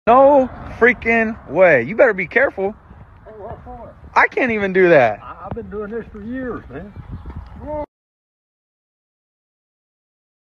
No freaking way. You better be careful. Hey, what for? I can't even do that. I've been doing this for years, man.